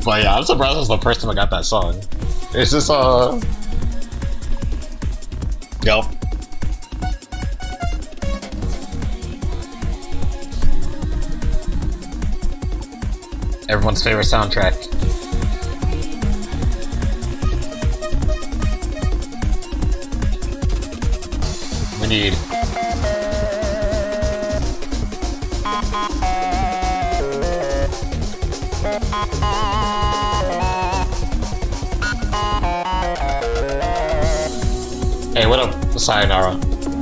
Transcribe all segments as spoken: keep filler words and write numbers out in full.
But yeah, I'm surprised I was the person that got that song. It's just, uh... Yup. Everyone's favorite soundtrack. We need... Hey, what up, Sayonara?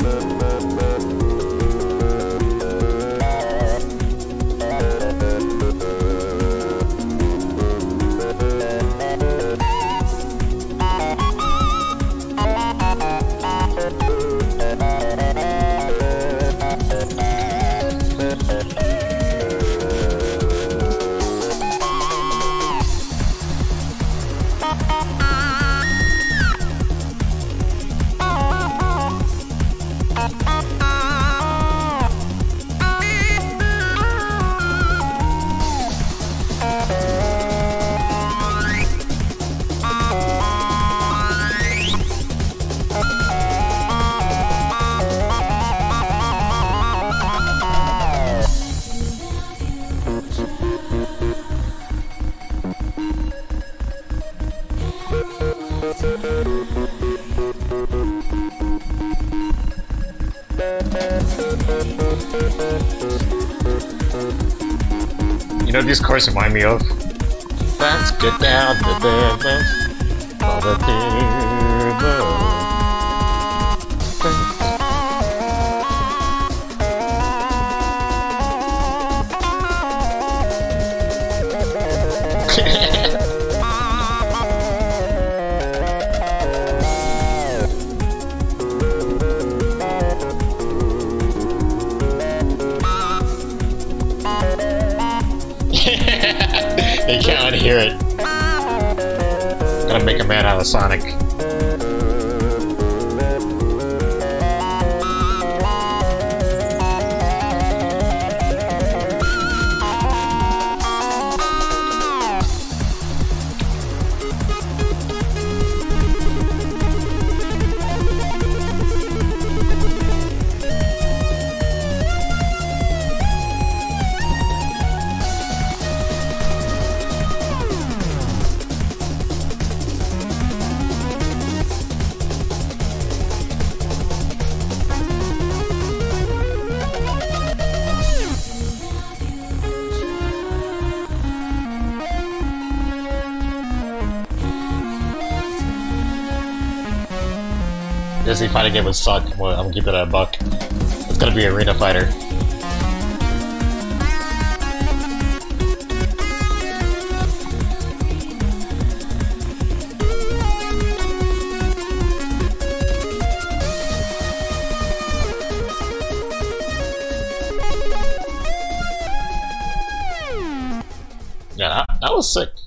You know what these chords remind me of? Let's get down to business for the table. You can't hear it. Gotta make a man out of Sonic. Disney fighting game would suck. Well, I'm gonna keep it at a buck. It's gonna be Arena Fighter. Yeah, that, that was sick.